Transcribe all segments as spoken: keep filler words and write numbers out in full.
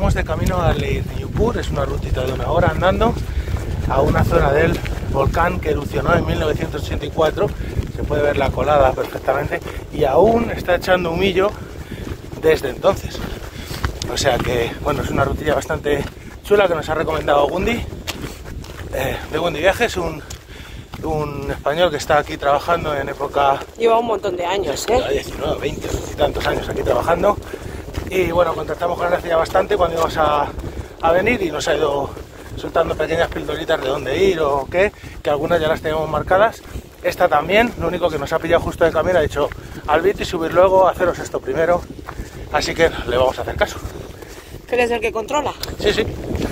Estamos de camino a Leyte-Niuepur, es una rutita de una hora andando a una zona del volcán que erupcionó en mil novecientos ochenta y cuatro. Se puede ver la colada perfectamente y aún está echando humillo desde entonces. O sea que, bueno, es una rutilla bastante chula que nos ha recomendado Gundi, eh, de Gundi Viajes, un, un español que está aquí trabajando en época... Lleva un montón de años, ¿eh? diecinueve, veinte y tantos años aquí trabajando. Y bueno, contactamos con él hace ya bastante cuando íbamos a, a venir y nos ha ido soltando pequeñas pildoritas de dónde ir o qué, que algunas ya las tenemos marcadas. Esta también, lo único que nos ha pillado justo de camino, ha dicho al Viti subir luego, haceros esto primero. Así que le vamos a hacer caso. ¿Tú eres el que controla? Sí, sí.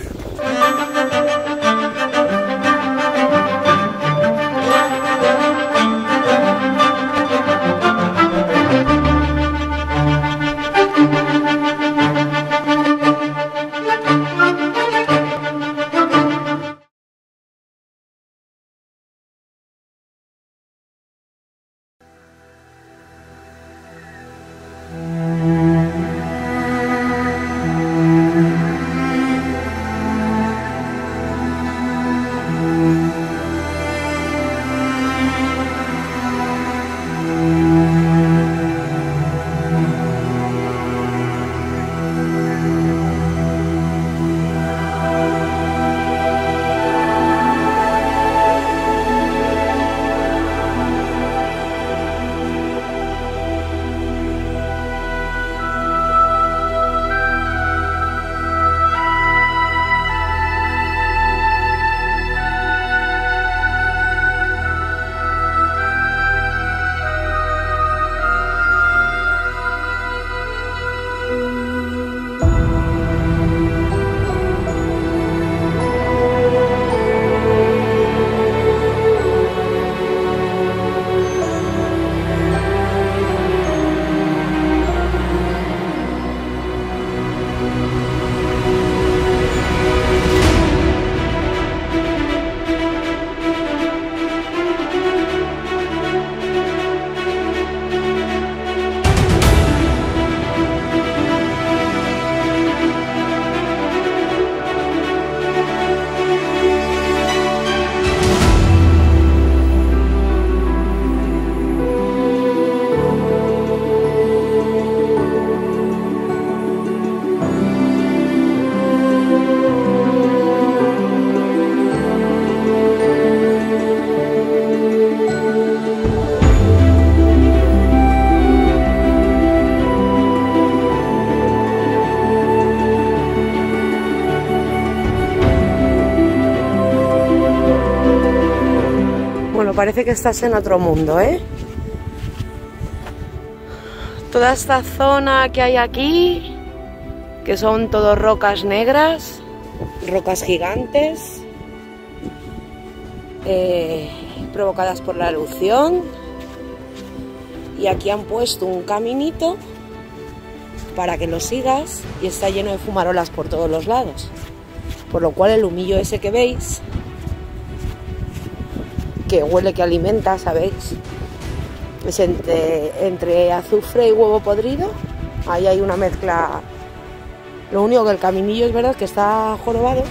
Parece que estás en otro mundo, ¿eh? Toda esta zona que hay aquí, que son todo rocas negras, rocas gigantes, eh, provocadas por la erupción. Y aquí han puesto un caminito para que lo sigas y está lleno de fumarolas por todos los lados. Por lo cual el humillo ese que veis, que huele, que alimenta, ¿sabéis? Es entre, entre azufre y huevo podrido. Ahí hay una mezcla. Lo único que el caminillo es verdad que está jorobado.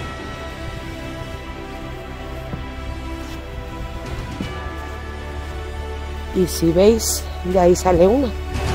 Y si veis, de ahí sale una.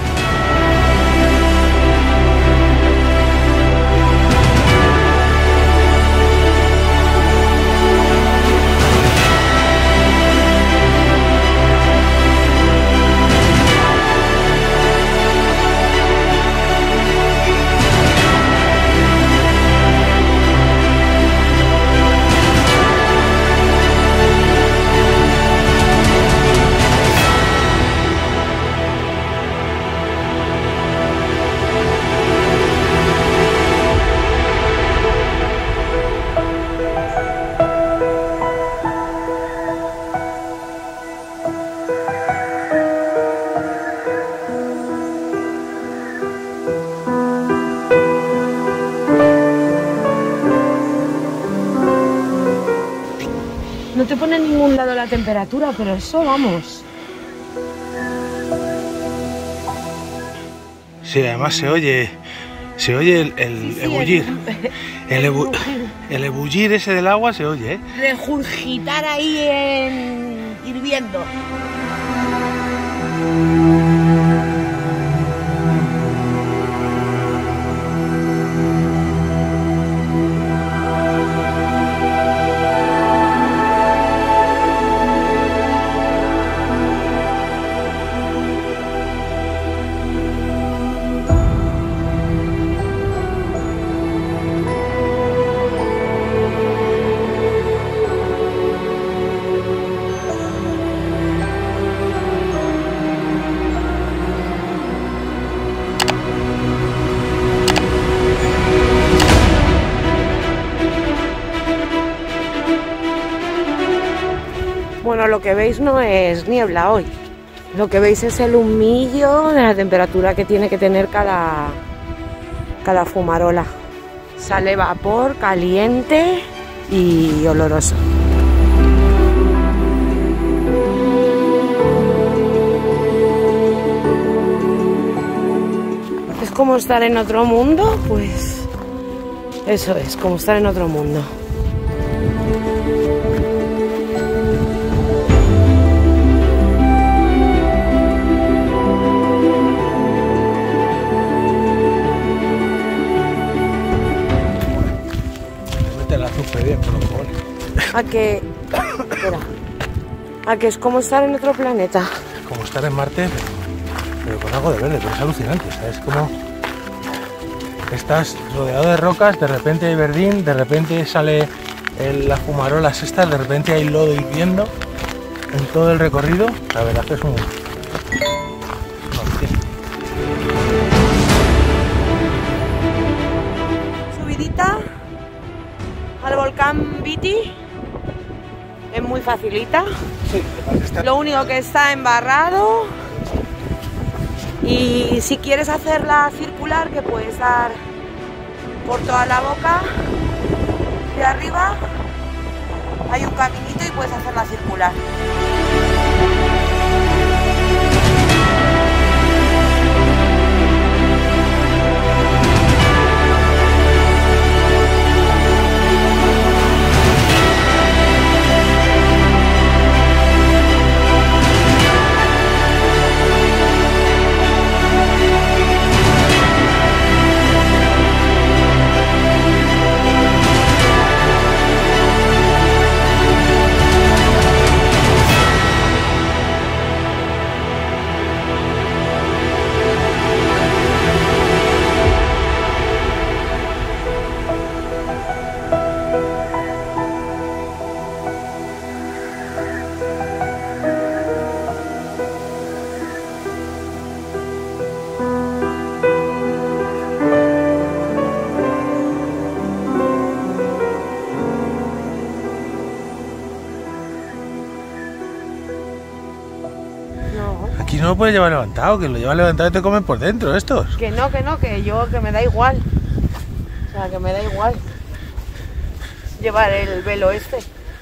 No te pone en ningún lado la temperatura, pero eso vamos. Sí, además se oye, Se oye el, el Sí, sí, ebullir. el- El, ebu- el- el ebullir ese del agua se oye, ¿eh? Regurgitar ahí en hirviendo. Bueno, lo que veis no es niebla hoy. Lo que veis es el humillo de la temperatura que tiene que tener cada, cada fumarola. Sale vapor caliente y oloroso. ¿Es como estar en otro mundo? Pues eso es, como estar en otro mundo. Mete la azufre bien por los cojones. A que... Espera. A que es como estar en otro planeta. Como estar en Marte, pero, pero con algo de verde, pero es alucinante, ¿sabes? Como estás rodeado de rocas, de repente hay verdín, de repente sale el, las fumarolas estas, de repente hay lodo hirviendo en todo el recorrido. La verdad que es un... Subidita al volcán Viti. Es muy facilita. Sí, está... Lo único que está embarrado. Y si quieres hacerla circular, que puedes dar por toda la boca de arriba, hay un caminito y puedes hacerla circular. Aquí no lo puedes llevar levantado, que lo llevas levantado y te comen por dentro estos. Que no, que no, que yo, que me da igual. O sea, que me da igual llevar el velo este.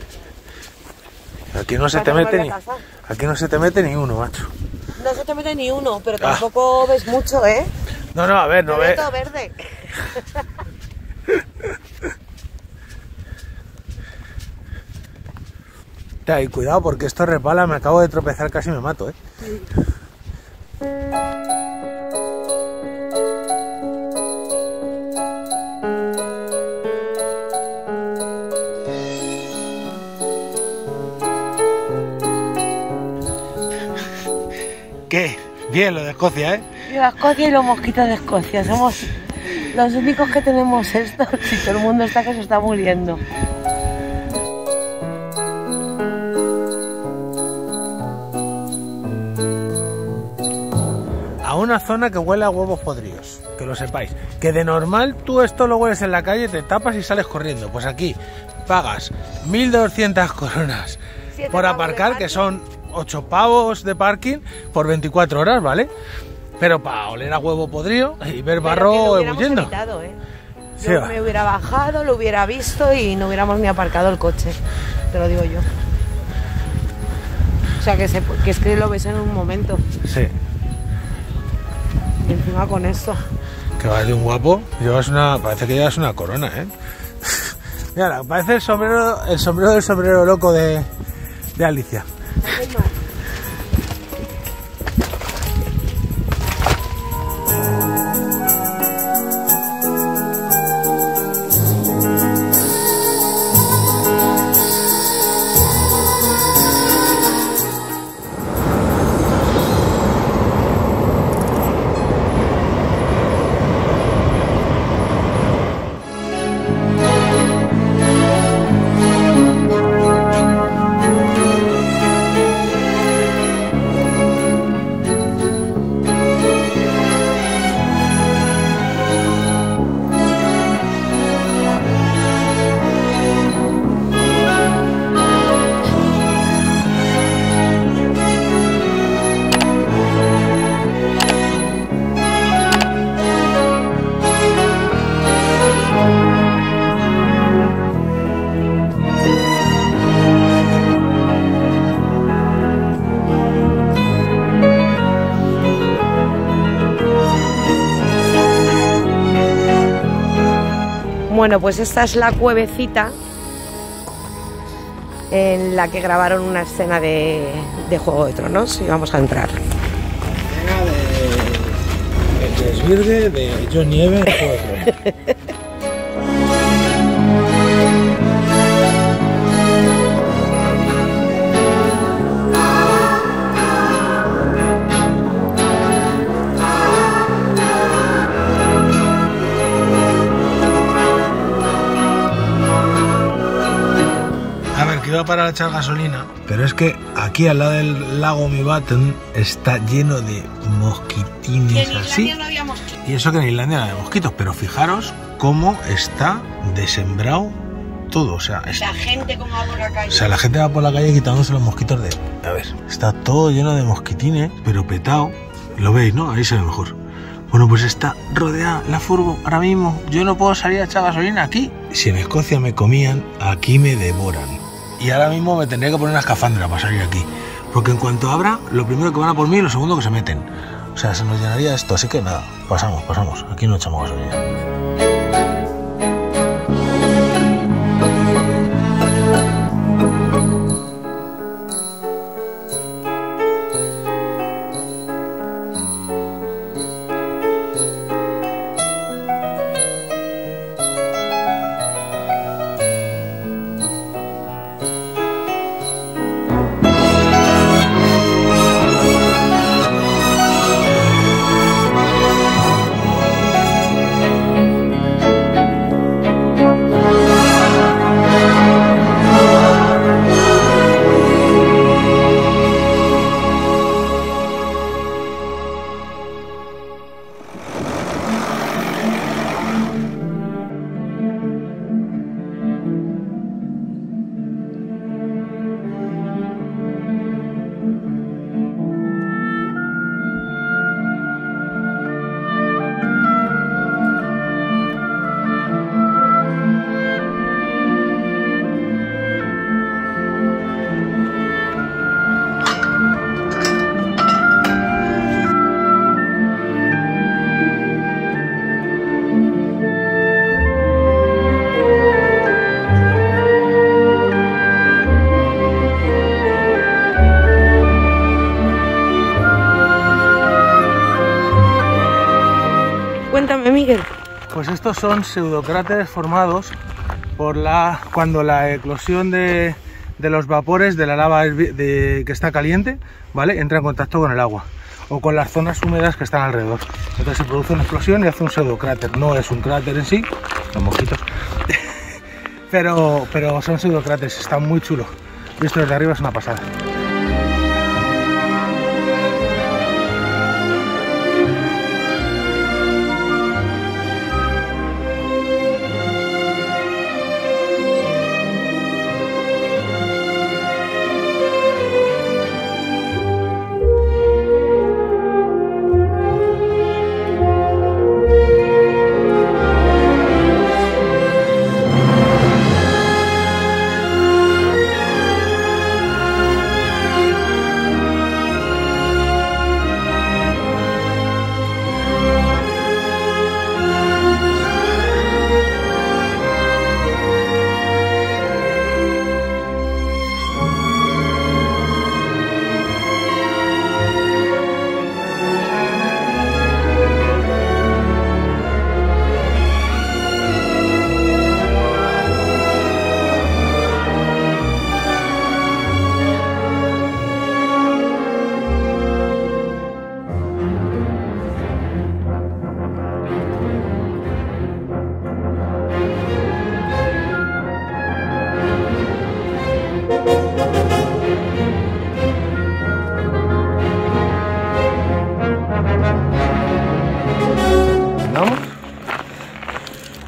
Aquí no se te mete ni, aquí no se te mete ni uno, macho. No se te mete ni uno, pero tampoco ah. ves mucho, ¿eh? No, no, a ver, no ves. Todo verde. Y cuidado porque esto resbala, me acabo de tropezar, casi me mato, ¿eh? Sí. ¿Qué? Bien lo de Escocia, ¿eh? La Escocia y los mosquitos de Escocia, somos los únicos que tenemos esto, si todo el mundo está que se está muriendo. A una zona que huele a huevos podridos, que lo sepáis. Que de normal tú esto lo hueles en la calle, te tapas y sales corriendo. Pues aquí pagas mil doscientas coronas por aparcar, que son ocho pavos de parking por veinticuatro horas, ¿vale? Pero para oler a huevo podrido y ver barro ebulliendo. Evitado, ¿eh? Yo sí, me hubiera bajado, lo hubiera visto y no hubiéramos ni aparcado el coche, te lo digo yo. O sea, que, se, que es que lo ves en un momento. Sí. Y encima con esto. Que va de un guapo. Llevas una, parece que llevas una corona, ¿eh? Mira, parece el sombrero, el sombrero del sombrero loco de, de Alicia. Bueno, pues esta es la cuevecita en la que grabaron una escena de, de Juego de Tronos y vamos a entrar. Escena de el desvirgue de Jon Nieve en Juego de Tronos. Iba para echar gasolina, pero es que aquí al lado del lago Mývatn está lleno de mosquitines así. No había mosquitos. Y eso que en Islandia no había mosquitos, pero fijaros cómo está desembrado todo, o sea, es... la gente como va por la calle. O sea, la gente va por la calle quitándose los mosquitos de... A ver, está todo lleno de mosquitines, pero petado. Lo veis, ¿no? Ahí se ve mejor. Bueno, pues está rodeada la furgo ahora mismo. Yo no puedo salir a echar gasolina aquí. Si en Escocia me comían, aquí me devoran. Y ahora mismo me tendría que poner una escafandra para salir aquí. Porque en cuanto abra, lo primero que van a por mí y lo segundo que se meten. O sea, se nos llenaría esto. Así que nada, pasamos, pasamos. Aquí no echamos gasolina. Cuéntame, Miguel. Pues estos son pseudocráteres formados por la cuando la eclosión de, de los vapores de la lava de, que está caliente, ¿vale? Entra en contacto con el agua o con las zonas húmedas que están alrededor. Entonces se produce una explosión y hace un pseudocráter. No es un cráter en sí, los mosquitos, pero, pero son pseudocráteres, están muy chulos. Visto desde arriba es una pasada.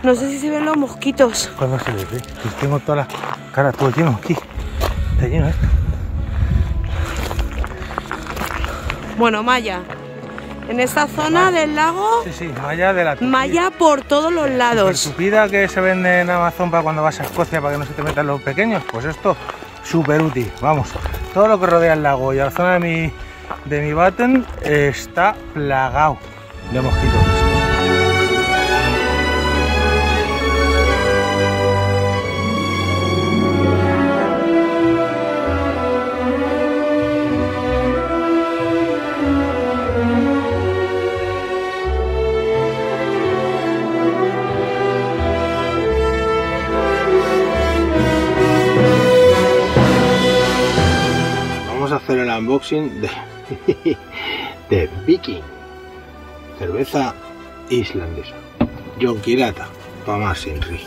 No sé si se ven los mosquitos. ¿Cuándo se les ve? Pues tengo toda la cara todo lleno aquí. Está lleno esto. Bueno, malla. En esta zona del lago, Sí, sí, malla de la tupida. malla por todos los lados. Tupida que se vende en Amazon para cuando vas a Escocia para que no se te metan los pequeños. Pues esto, súper útil. Vamos, todo lo que rodea el lago y la zona de mi, de mi batten está plagado de mosquitos. Vamos a hacer el unboxing de, de Viking, cerveza islandesa, Jonkirata, para más Inri.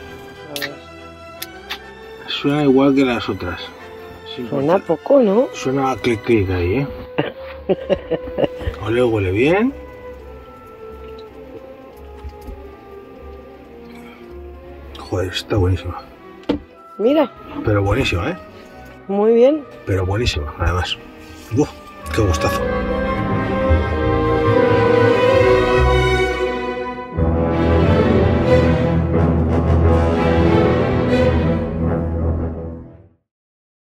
Suena igual que las otras. Sí, Suena poco, ¿no? Suena a clic clic ahí, ¿eh? Ole, huele bien. Joder, está buenísima. Mira, Pero buenísima, ¿eh? muy bien. Pero buenísima, además. ¡Uf! ¡Qué gustazo!